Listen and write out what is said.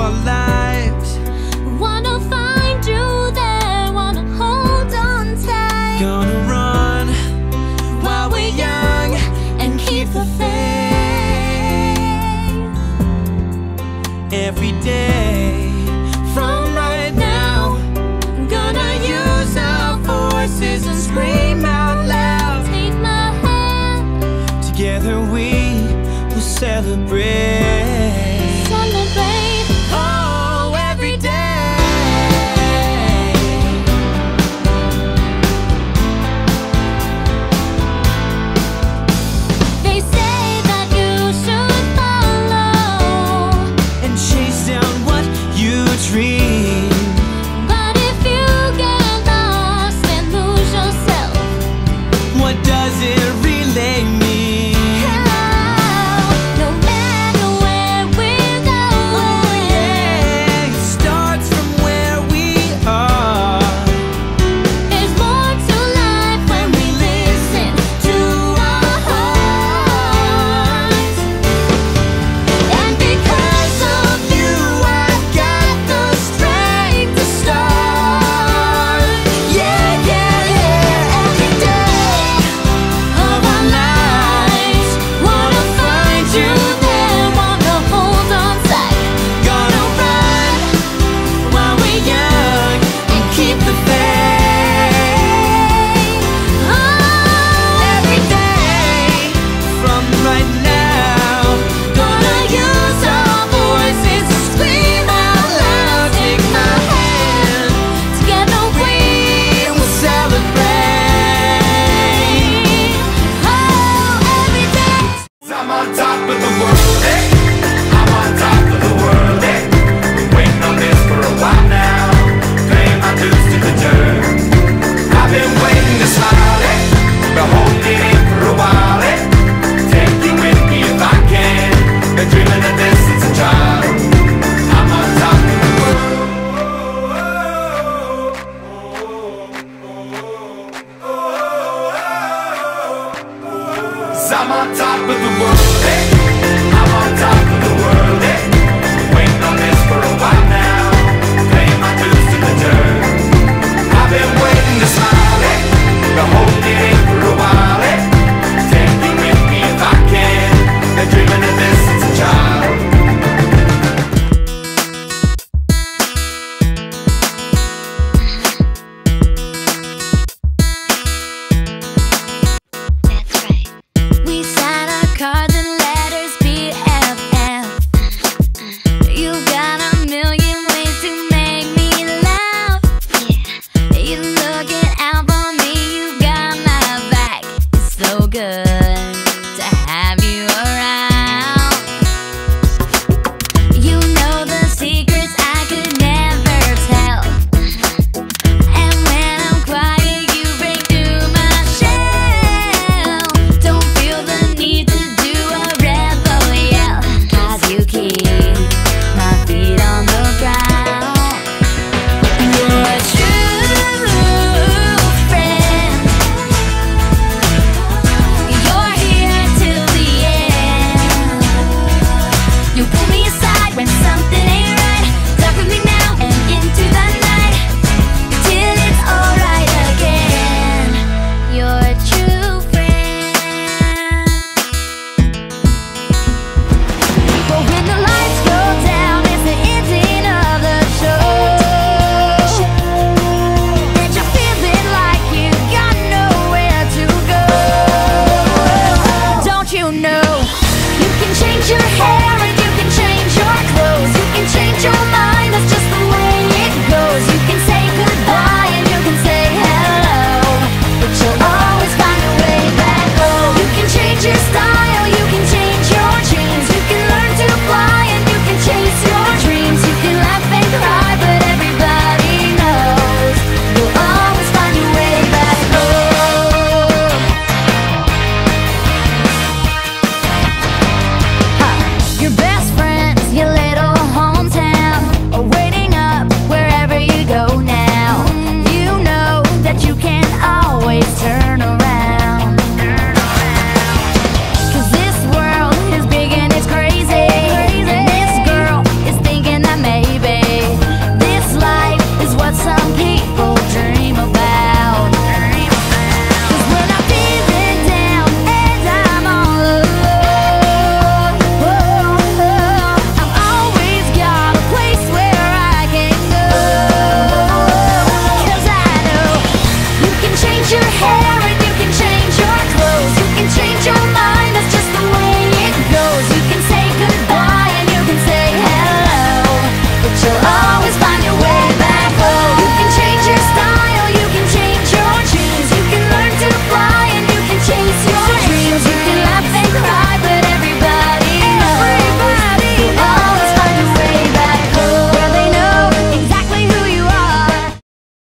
our lives. Wanna find you there, wanna hold on tight. Gonna run while we're young and keep the faith. every day. From right now, gonna use our voices and scream out loud. Take my hand, Together we will celebrate. celebrate. Oh, every day. They say that you should follow, And chase down what you dream. but if you get lost and lose yourself, What does it really mean? no matter where we go, Oh yeah, it starts from where we are. there's more to life when we listen to our hearts. And because of you, I've got the strength to start. Yeah, yeah, yeah. Every day of our lives, wanna find you there, wanna hold on tight. Gonna run while we're young and keep the faith. Oh, Every day from right now, gonna use our voices to scream out loud. Take my hand, together we we'll celebrate. oh, every day. I'm on top of the world, hey. I'm on top of the world, hey. Been waiting on this for a while now. Paying my dues to the dirt. I've been waiting to smile, hey. Been holding it for a while, hey. Take you with me if I can. Been dreaming of this since a child. I'm on top of the world. I'm on top of the world, hey. I'm on top of the world, hey. Waiting on this for a while now. Paying my dues to the dirt. I've been waiting to smile, hey. Been holding it for a while, hey. Take you with me if I can. Been dreaming of this since a child. That's right. We sign our cards and letters BFF. You got a million ways to make me laugh. Yeah. You looking out for me, you got my back. It's so good to have you around. You know the secrets I could never tell. And when I'm quiet, you break through my shell. Don't feel the need to do a rebel yell, 'cause you keep my feet on the ground. You're a true friend. You're here till the end. You pull me